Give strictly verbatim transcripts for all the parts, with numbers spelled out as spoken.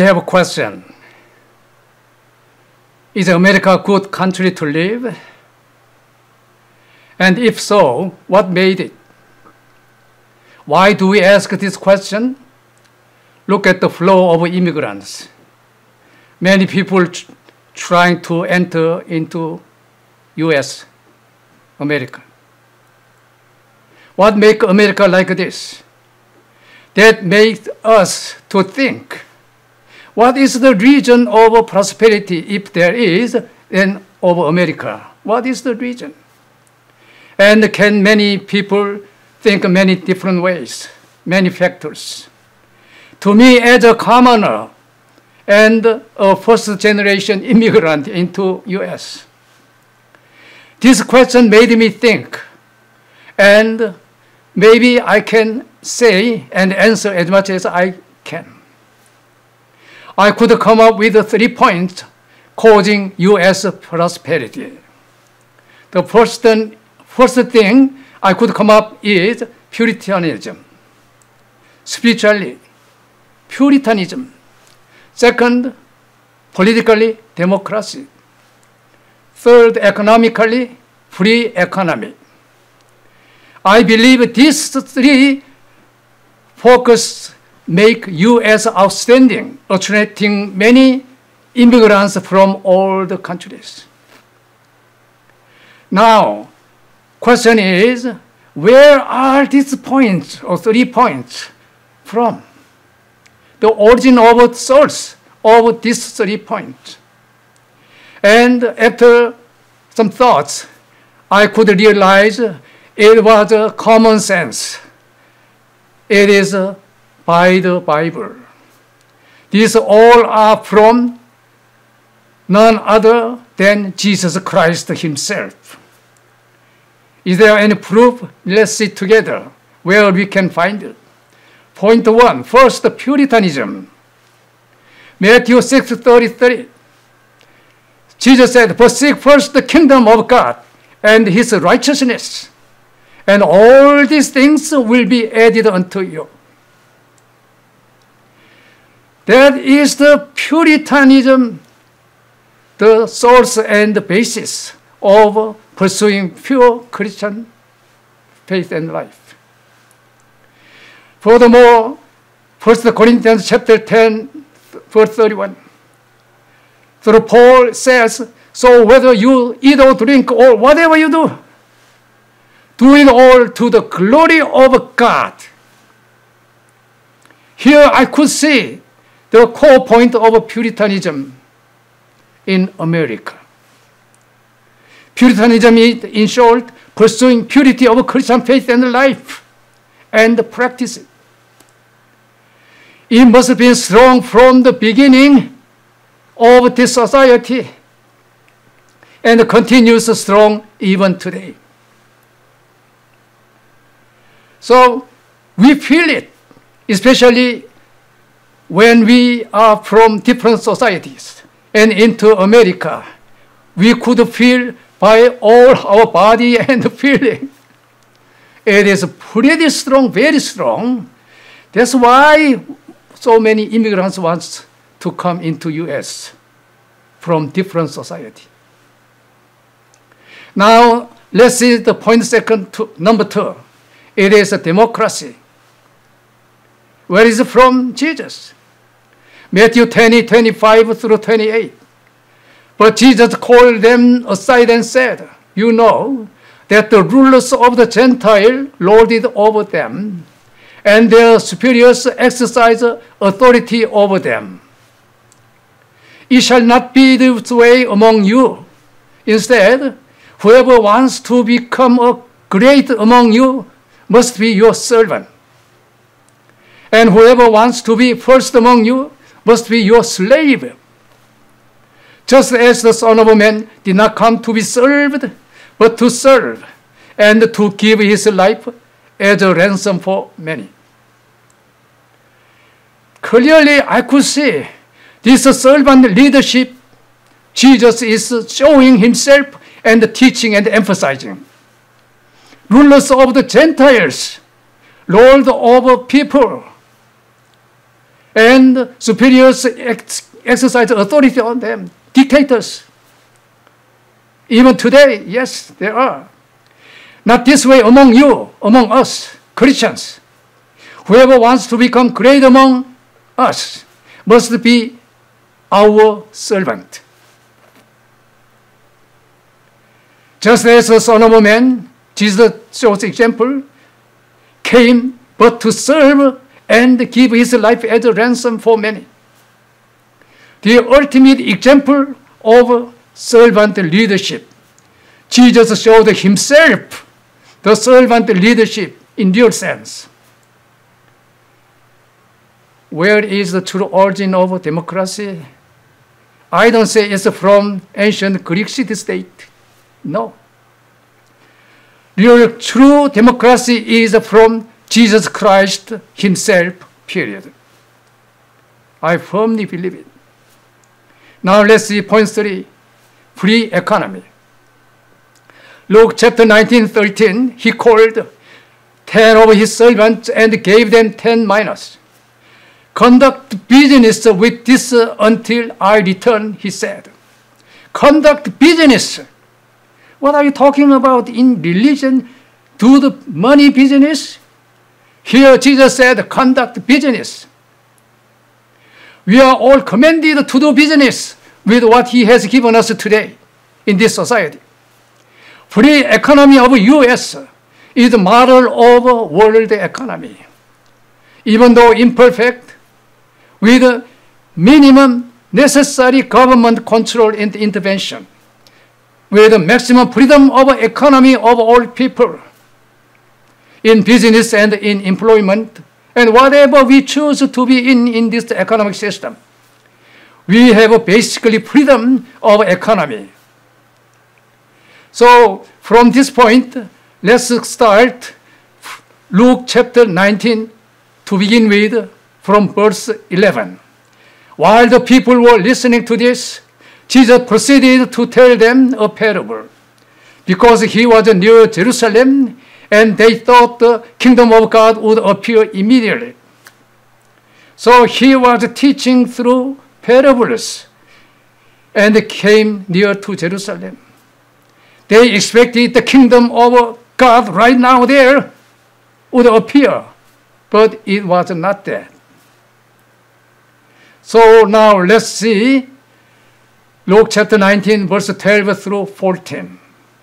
have a question. Is America a good country to live? And if so, what made it? Why do we ask this question? Look at the flow of immigrants. Many people tr- trying to enter into U S, America. What makes America like this? That makes us to think, what is the region of prosperity, if there is, in of America? What is the region? And can many people think many different ways, many factors? To me, as a commoner and a first-generation immigrant into U S, this question made me think, and maybe I can say and answer as much as I can. I could come up with three points causing U S prosperity. The first, first thing I could come up is Puritanism. Spiritually, Puritanism. Second, politically, democracy. Third, economically, free economy. I believe these three focus make U S outstanding, attracting many immigrants from all the countries. Now, question is, where are these points, or three points, from? The origin of the source of these three points. And after some thoughts, I could realize it was a common sense. It is by the Bible. These all are from none other than Jesus Christ himself. Is there any proof? Let's see together where we can find it. Point one, first, Puritanism. Matthew six thirty-three. Jesus said, but seek first the kingdom of God and his righteousness, and all these things will be added unto you. That is the Puritanism, the source and the basis of pursuing pure Christian faith and life. Furthermore, First Corinthians chapter ten, verse thirty-one. So Paul says, so whether you eat or drink or whatever you do, do it all to the glory of God. Here I could see the core point of Puritanism in America. Puritanism is, in short, pursuing purity of Christian faith and life and practice it. It must have been strong from the beginning of this society and continues strong even today. So we feel it, especially when we are from different societies and into America. We could feel by all our body and feeling. It is pretty strong, very strong. That's why so many immigrants want to come into U S from different society. Now, let's see the point second, to, number two. It is a democracy. Where is it from? Jesus. Matthew twenty, twenty-five through twenty-eight. But Jesus called them aside and said, you know that the rulers of the Gentile lord it over them, and their superiors exercise authority over them. It shall not be this way among you. Instead, whoever wants to become a great among you must be your servant. And whoever wants to be first among you must be your slave. Just as the Son of Man did not come to be served, but to serve, and to give his life as a ransom for many. Clearly, I could see this servant leadership Jesus is showing himself and teaching and emphasizing. Rulers of the Gentiles, lord over people. and superiors ex exercise authority on them, dictators. Even today, yes, there are. Not this way among you, among us, Christians. Whoever wants to become great among us must be our servant. Just as the Son of Man, Jesus shows example, came but to serve and give his life as a ransom for many. The ultimate example of servant leadership. Jesus showed himself the servant leadership in real sense. Where is the true origin of democracy? I don't say it's from ancient Greek city-state. No. Real true democracy is from Jesus Christ himself, period. I firmly believe it. Now let's see point three, free economy. Luke chapter nineteen, thirteen, he called ten of his servants and gave them ten minas. Conduct business with this until I return, he said. Conduct business. What are you talking about in religion? Do the money business? Here Jesus said, conduct business. We are all commanded to do business with what he has given us today in this society. Free economy of U S is the model of world economy. Even though imperfect, with minimum necessary government control and intervention, with maximum freedom of economy of all people in business and in employment, and whatever we choose to be in in this economic system. We have basically freedom of economy. So from this point, let's start Luke chapter nineteen to begin with from verse eleven. While the people were listening to this, Jesus proceeded to tell them a parable. Because he was near Jerusalem, and they thought the kingdom of God would appear immediately. So he was teaching through parables and came near to Jerusalem. They expected the kingdom of God right now there would appear, but it was not that. So now let's see Luke chapter nineteen, verse twelve through fourteen.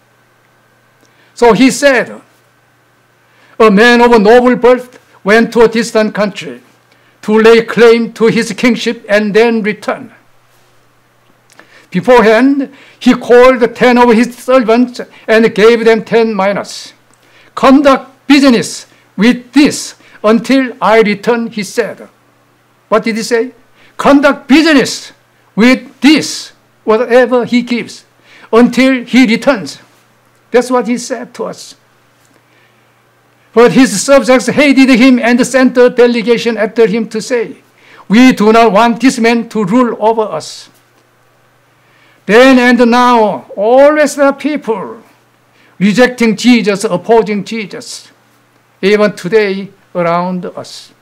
So he said, a man of a noble birth went to a distant country to lay claim to his kingship and then return. Beforehand, he called ten of his servants and gave them ten minas. Conduct business with this until I return, he said. What did he say? Conduct business with this, whatever he gives, until he returns. That's what he said to us. But his subjects hated him and sent a delegation after him to say, we do not want this man to rule over us. Then and now, always there are people rejecting Jesus, opposing Jesus, even today around us.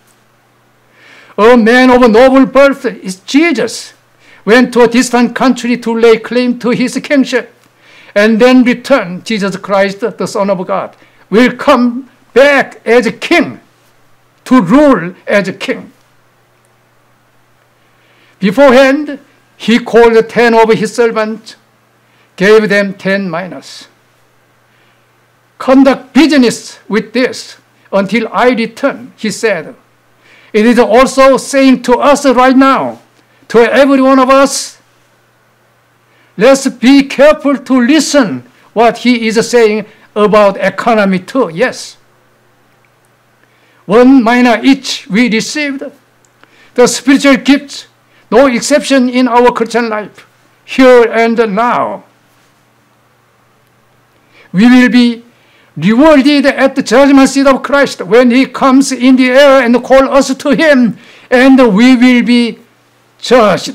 A man of a noble birth is Jesus, went to a distant country to lay claim to his kingship, and then return. Jesus Christ, the Son of God, will come back as a king, to rule as a king. Beforehand, he called ten of his servants, gave them ten minas. Conduct business with this until I return, he said. It is also saying to us right now, to every one of us, let's be careful to listen what he is saying about economy too. Yes. One mina each we received. The spiritual gifts, no exception in our Christian life, here and now. We will be rewarded at the judgment seat of Christ when he comes in the air and calls us to him, and we will be judged,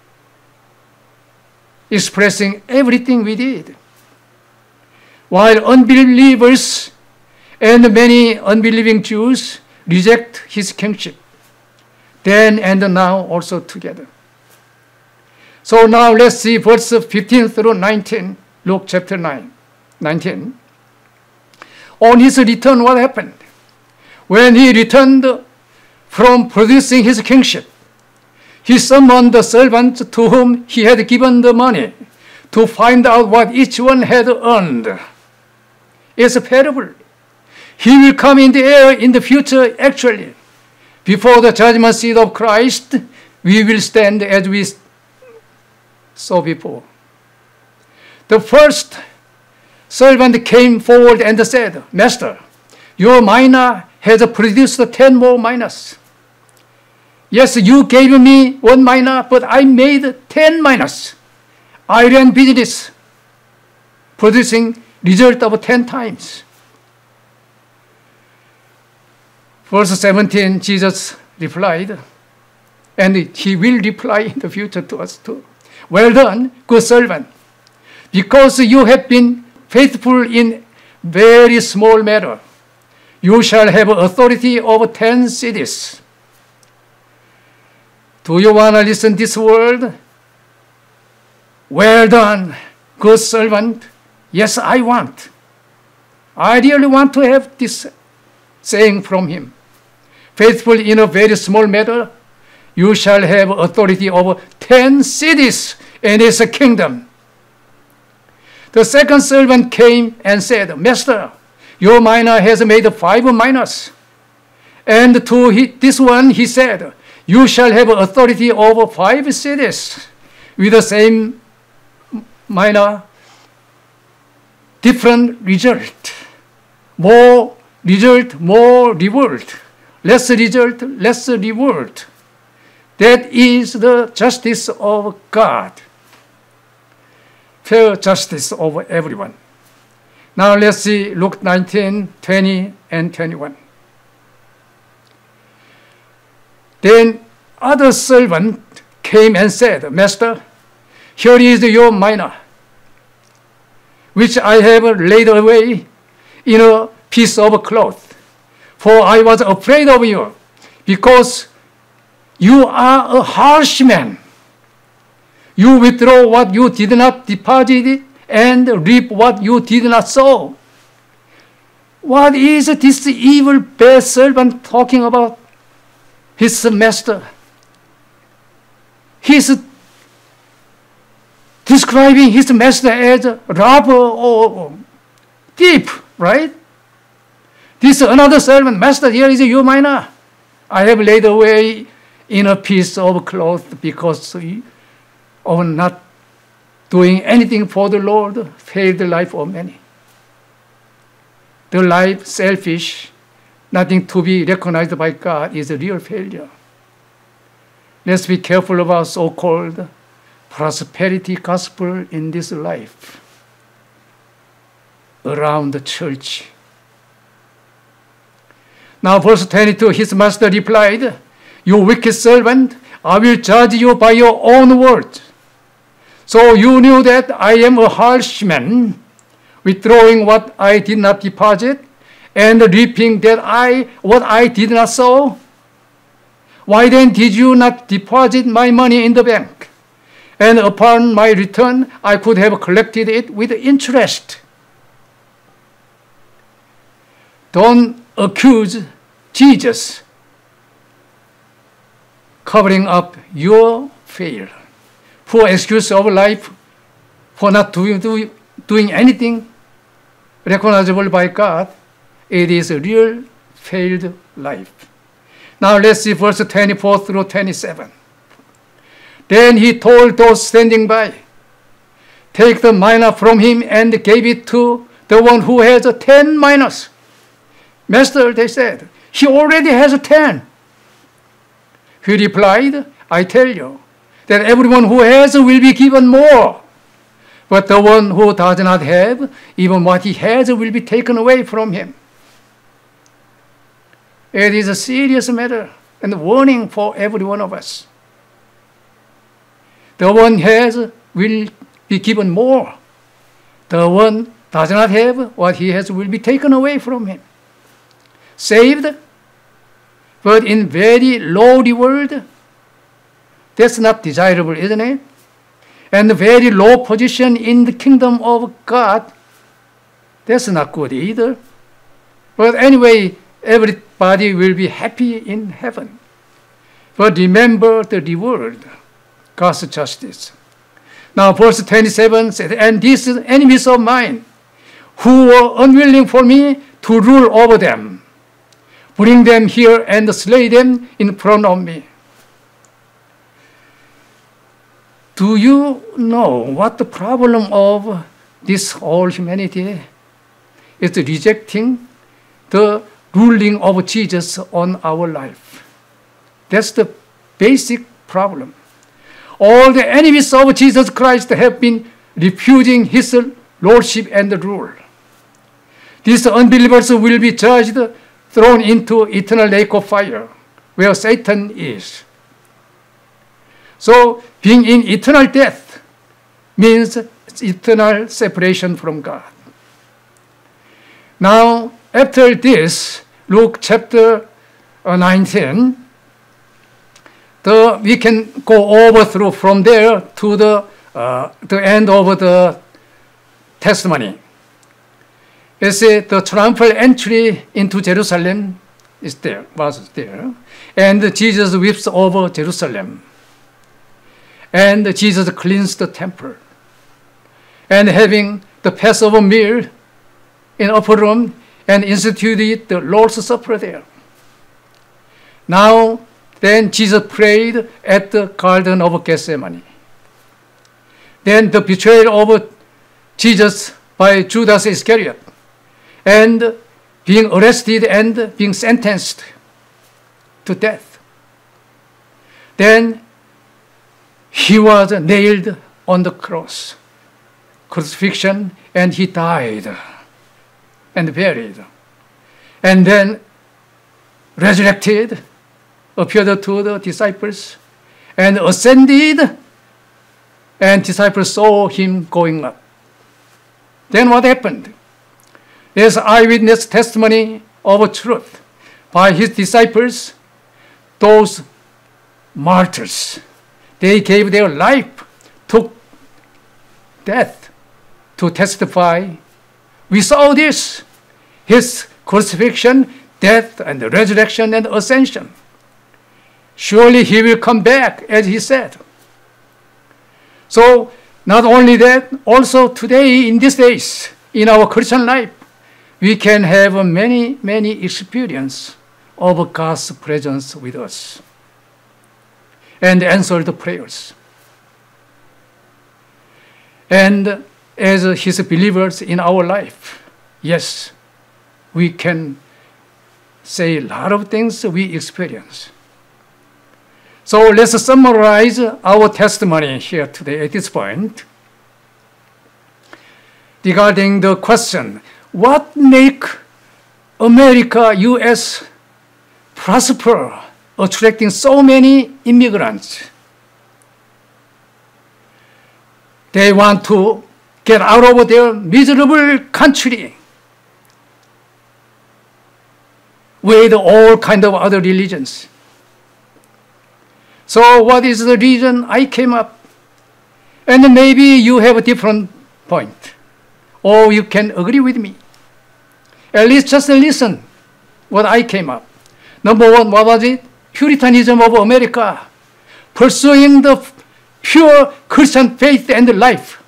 expressing everything we did. While unbelievers and many unbelieving Jews reject his kingship, then and now also together. So now let's see verse fifteen through nineteen, Luke chapter nine, nineteen. On his return, what happened? When he returned from producing his kingship, he summoned the servants to whom he had given the money to find out what each one had earned. It's a parable. He will come in the air in the future, actually. Before the judgment seat of Christ, we will stand as we saw before. The first servant came forward and said, Master, your mina has produced ten more minas. Yes, you gave me one mina, but I made ten minas. I ran business, producing result of ten times. Verse seventeen, Jesus replied, and he will reply in the future to us too. Well done, good servant, because you have been faithful in very small matter. You shall have authority over ten cities. Do you want to listen to this word? Well done, good servant. Yes, I want. I really want to have this saying from him. Faithful in a very small matter, you shall have authority over ten cities and its kingdom. The second servant came and said, Master, your mina has made five minas. And to he, this one he said, you shall have authority over five cities with the same mina, different result. More result, more reward. Less result, less reward. That is the justice of God. Fair justice over everyone. Now let's see Luke nineteen, twenty and twenty-one. Then other servant came and said, Master, here is your mina, which I have laid away in a piece of cloth. For I was afraid of you, because you are a harsh man. You withdraw what you did not deposit and reap what you did not sow. What is this evil, bad servant talking about his master? He's describing his master as a robber or thief, right? This another servant, Master, here is your mina. I have laid away in a piece of cloth because of not doing anything for the Lord, failed the life of many. The life selfish, nothing to be recognized by God, is a real failure. Let's be careful about so-called prosperity gospel in this life around the church. Now verse twenty-two, his master replied, you wicked servant, I will judge you by your own words. So you knew that I am a harsh man, withdrawing what I did not deposit, and reaping that I what I did not sow. Why then did you not deposit my money in the bank? And upon my return, I could have collected it with interest. Don't accuse Jesus covering up your failure. Poor excuse of life for not doing, do, doing anything recognizable by God. It is a real failed life. Now let's see verse twenty-four through twenty-seven. Then he told those standing by, take the mina from him and gave it to the one who has ten minas. Master, they said, he already has ten. He replied, I tell you that everyone who has will be given more. But the one who does not have, even what he has will be taken away from him. It is a serious matter and a warning for every one of us. The one who has will be given more. The one does not have, what he has will be taken away from him. Saved, but in very low reward, that's not desirable, isn't it? And very low position in the kingdom of God, that's not good either. But anyway, everybody will be happy in heaven. But remember the reward, God's justice. Now verse twenty-seven says, and these enemies of mine, who were unwilling for me to rule over them, bring them here and slay them in front of me. Do you know what the problem of this whole humanity is? Rejecting the ruling of Jesus on our life. That's the basic problem. All the enemies of Jesus Christ have been refusing his lordship and rule. These unbelievers will be judged, thrown into eternal lake of fire, where Satan is. So, being in eternal death means eternal separation from God. Now, after this, Luke chapter nineteen, the, we can go over through from there to the, uh, the end of the testimony. You see, the triumphal entry into Jerusalem is there, was there, and Jesus weeps over Jerusalem. And Jesus cleansed the temple. And having the Passover meal in upper room and instituted the Lord's Supper there. Now, then Jesus prayed at the Garden of Gethsemane. Then the betrayal of Jesus by Judas Iscariot, and being arrested and being sentenced to death. Then he was nailed on the cross, crucifixion, and he died and buried. And then resurrected, appeared to the disciples, and ascended, and disciples saw him going up. Then what happened? There's eyewitness testimony of truth by his disciples, those martyrs. They gave their life, took death to testify. We saw this, his crucifixion, death, and resurrection and ascension. Surely he will come back, as he said. So, not only that, also today, in these days, in our Christian life, we can have many, many experience of God's presence with us and answer the prayers. And as his believers in our life, yes, we can say a lot of things we experience. So let's summarize our testimony here today at this point regarding the question, what make America, U S prosper, attracting so many immigrants? They want to get out of their miserable country with all kinds of other religions. So what is the reason I came up? And maybe you have a different point, or you can agree with me. At least just listen what I came up. Number one, what was it? Puritanism of America, pursuing the pure Christian faith and life.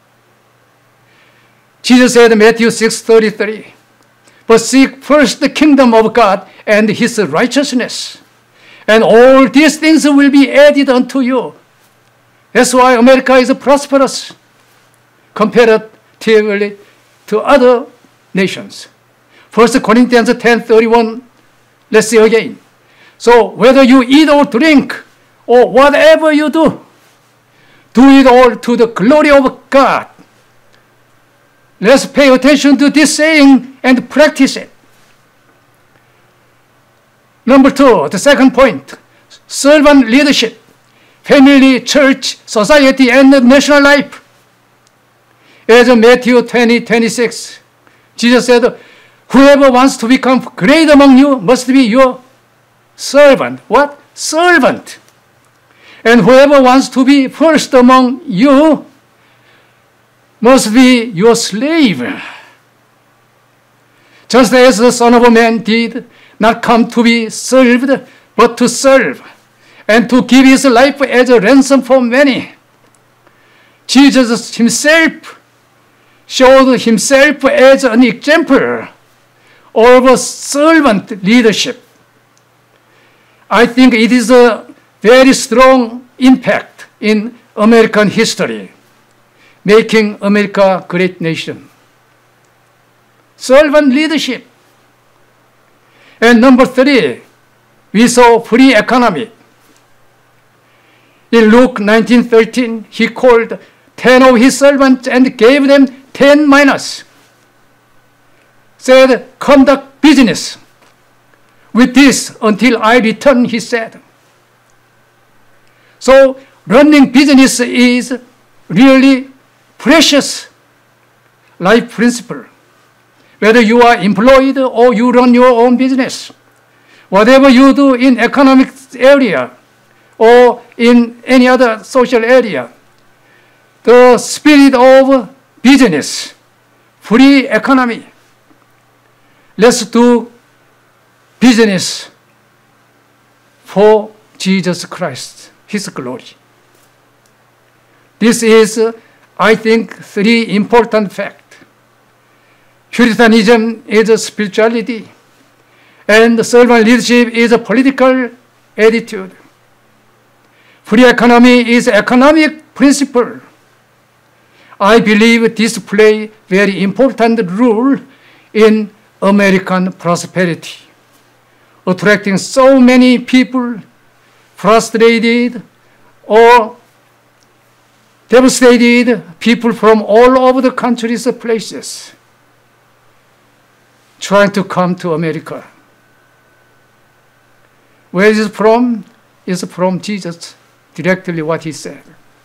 Jesus said in Matthew six thirty-three, but seek first the kingdom of God and his righteousness, and all these things will be added unto you. That's why America is prosperous comparatively to other nations. First Corinthians ten thirty-one, let's see again. So whether you eat or drink or whatever you do, do it all to the glory of God. Let's pay attention to this saying and practice it. Number two, the second point, servant leadership, family, church, society, and national life. As Matthew twenty twenty-six, Jesus said, whoever wants to become great among you must be your servant. What? Servant. And whoever wants to be first among you must be your slave. Just as the Son of Man did not come to be served, but to serve, and to give his life as a ransom for many. Jesus himself showed himself as an example of servant leadership. I think it is a very strong impact in American history, making America a great nation. Servant leadership. And number three, we saw free economy. In Luke nineteen thirteen, he called ten of his servants and gave them ten minas. Said, conduct business with this until I return, he said. So running business is really precious life principle. Whether you are employed or you run your own business, whatever you do in economic area or in any other social area, the spirit of business, free economy. Let's do business for Jesus Christ, his glory. This is, I think, three important facts. Puritanism is a spirituality, and servant leadership is a political attitude. Free economy is economic principle. I believe this play very important role in American prosperity, attracting so many people frustrated or devastated people from all over the country's places trying to come to America. Where is it from? It's from Jesus, directly what he said.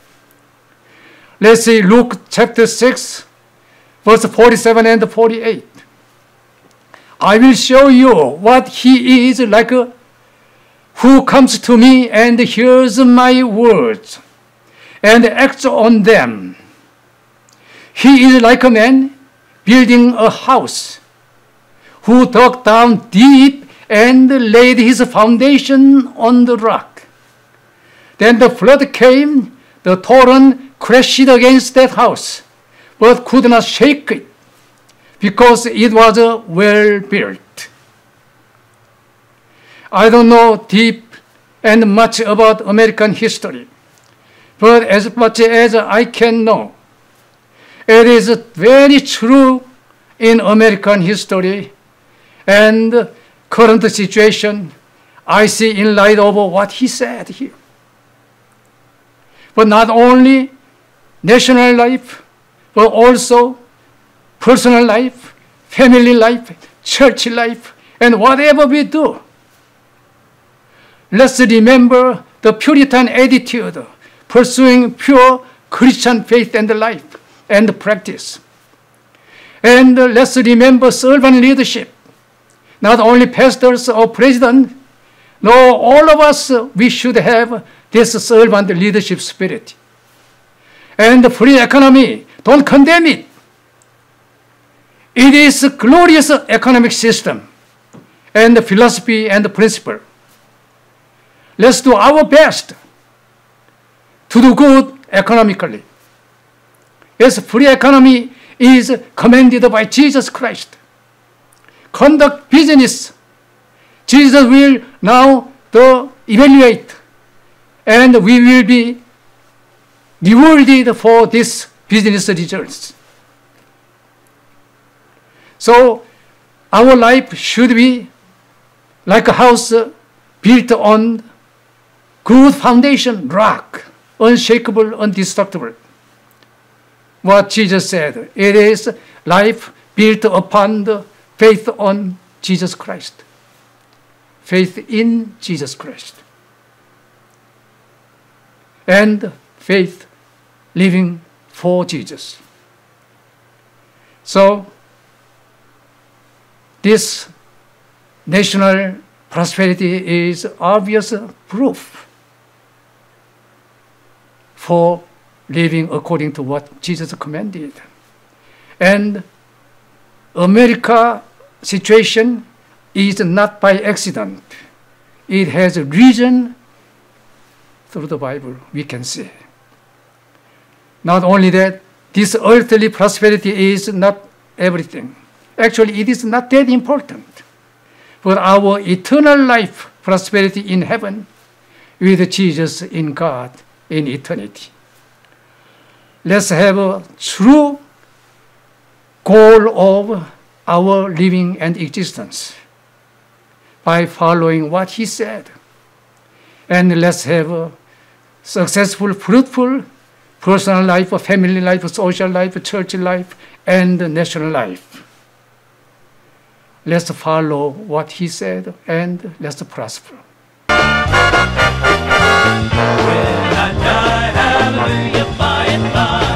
Let's see Luke chapter six, verse forty-seven and forty-eight. I will show you what he is like a, who comes to me and hears my words and acts on them. He is like a man building a house who dug down deep and laid his foundation on the rock. Then the flood came, the torrent crashed against that house, but could not shake it, because it was well built. I don't know deep and much about American history, but as much as I can know, it is very true in American history and current situation I see in light of what he said here. But not only national life, but also personal life, family life, church life, and whatever we do. Let's remember the Puritan attitude, pursuing pure Christian faith and life and practice. And let's remember servant leadership. Not only pastors or president, no, all of us, we should have this servant leadership spirit. And the free economy, don't condemn it. It is a glorious economic system and philosophy and principle. Let's do our best to do good economically. Yes, free economy is commanded by Jesus Christ. Conduct business. Jesus will now the evaluate, and we will be rewarded for this business results. So our life should be like a house built on good foundation, rock, unshakable, indestructible. What Jesus said, it is life built upon the faith on Jesus Christ. Faith in Jesus Christ. And faith living for Jesus. So, this national prosperity is obvious proof for living according to what Jesus commanded. And America's situation is not by accident. It has a reason through the Bible, we can see. Not only that, this earthly prosperity is not everything. Actually, it is not that important. But our eternal life, prosperity in heaven, with Jesus in God in eternity. Let's have a true goal of our living and existence by following what he said. And let's have a successful, fruitful personal life, family life, social life, church life, and national life. Let's follow what he said and let's prosper. When I die, hallelujah, by and by.